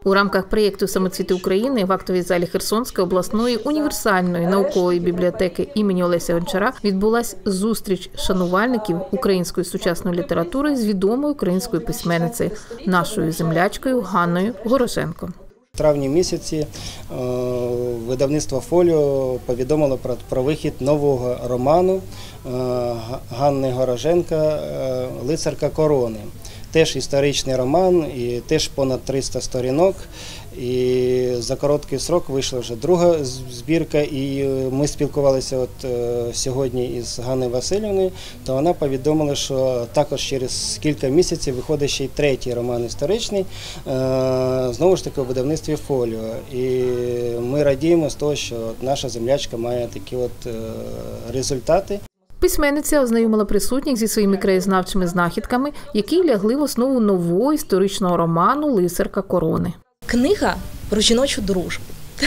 У рамках проєкту «Самоцвіти України» в актовій залі Херсонської обласної універсальної наукової бібліотеки імені Олеся Гончара відбулась зустріч шанувальників української сучасної літератури з відомою українською письменницею, нашою землячкою Ганною Горошенко. В травні місяці видавництво «Фоліо» повідомило про вихід нового роману Ганни Горошенко «Лицарка корони». Теж історичний роман, і теж понад 300 сторінок. І за короткий срок вийшла вже друга збірка, і ми спілкувалися сьогодні із Ганною Васильівною, то вона повідомила, що також через кілька місяців виходить ще й третій роман історичний, знову ж таки у видавництві «Фоліо». І ми радіємо з того, що наша землячка має такі результати. Письменниця ознайомила присутніх зі своїми краєзнавчими знахідками, які лягли в основу нового історичного роману «Лицарка корони». Книга про жіночу дружбу.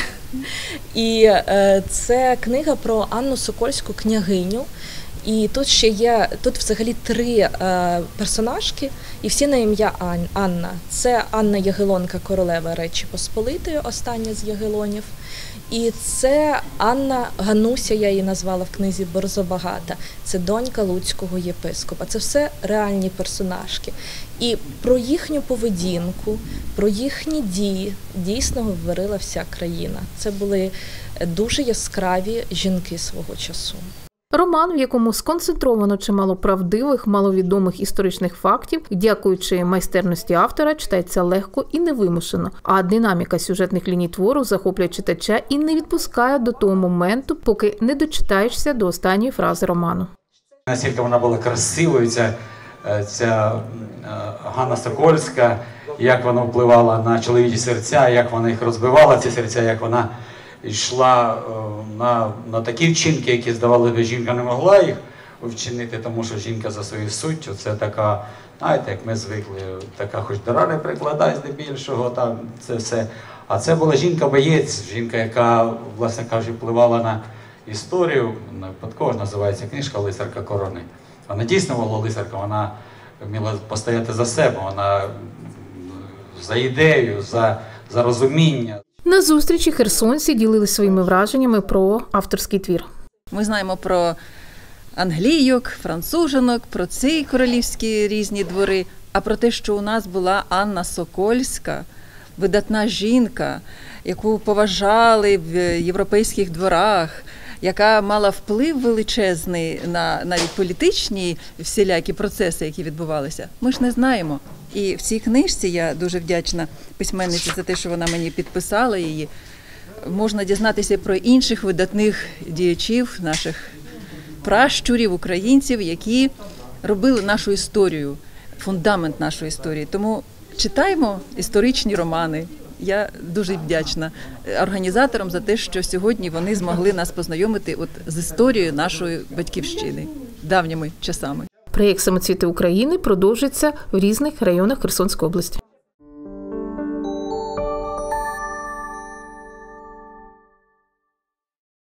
І це книга про Анну Сокольську, княгиню. І тут ще є, тут взагалі 3 персонажки, і всі на ім'я Анна. Це Анна Ягелонка, королева Речі Посполитої, остання з Ягелонів. І це Анна Гануся, я її назвала в книзі «Борзобагата». Це донька луцького єпископа. Це все реальні персонажки. І про їхню поведінку, про їхні дії дійсно говорила вся країна. Це були дуже яскраві жінки свого часу. Роман, в якому сконцентровано чимало правдивих, маловідомих історичних фактів, дякуючи майстерності автора, читається легко і невимушено, а динаміка сюжетних ліній твору захоплює читача і не відпускає до того моменту, поки не дочитаєшся до останньої фрази роману. Наскільки вона була красивою, ця Ганна Сокольська, як вона впливала на чоловічі серця, як вона їх розбивала, ці серця, як вона йшла на такі вчинки, які, здавалося, жінка не могла їх вчинити, тому що жінка за своєю суттю, це така, знаєте, як ми звикли, така хоч дара не прикладає здебільшого, там це все. А це була жінка-боєць, жінка, яка, власне кажучи, впливала на історію, випадково називається книжка «Лицарка корони». Вона дійсно була лицарка, вона вміла постояти за себе, вона за ідею, за розуміння. На зустрічі херсонці ділилися своїми враженнями про авторський твір. Ми знаємо про англійок, француженок, про ці королівські різні двори, а про те, що у нас була Анна Сокольська, видатна жінка, яку поважали в європейських дворах, яка мала вплив величезний на навіть політичні всілякі процеси, які відбувалися, ми ж не знаємо. І в цій книжці, я дуже вдячна письменниці за те, що вона мені підписала її, можна дізнатися про інших видатних діячів, наших пращурів, українців, які робили нашу історію, фундамент нашої історії. Тому читаємо історичні романи. Я дуже вдячна організаторам за те, що сьогодні вони змогли нас познайомити з історією нашої батьківщини, давніми часами. Проєкт «Самоцвіти України» продовжиться в різних районах Херсонської області.